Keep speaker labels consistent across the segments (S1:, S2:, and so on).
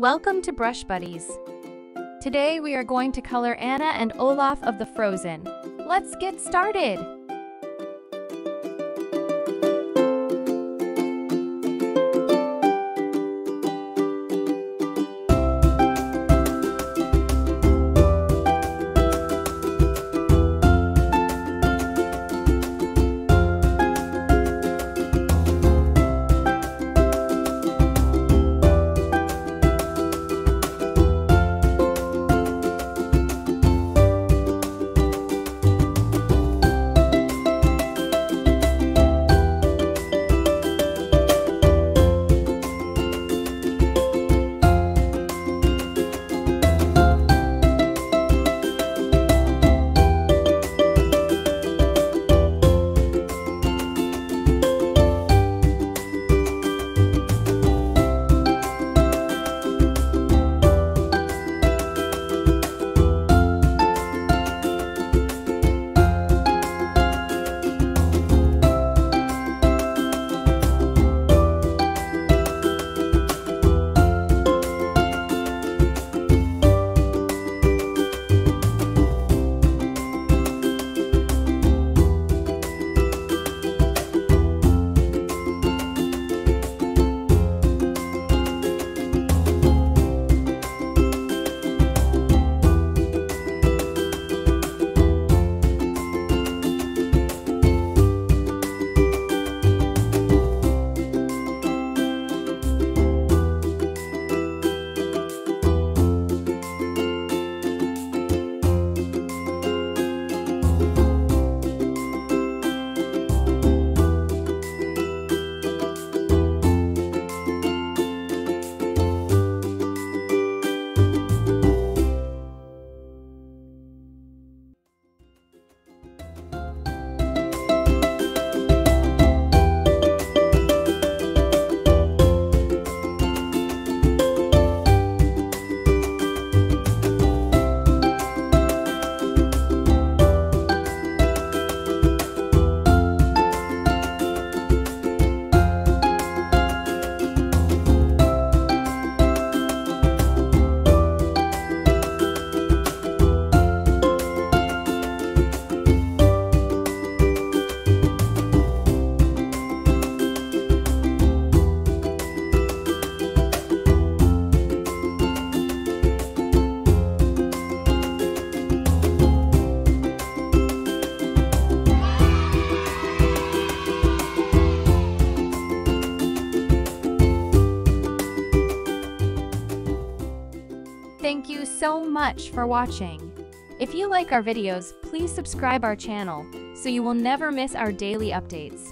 S1: Welcome to Brush Buddies. Today we are going to color Anna and Olaf of the Frozen. Let's get started! Thank you so much for watching. If you like our videos, please subscribe our channel so you will never miss our daily updates.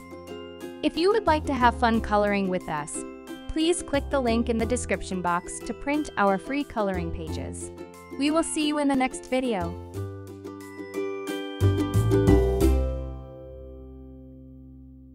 S1: If you would like to have fun coloring with us, please click the link in the description box to print our free coloring pages. We will see you in the next video.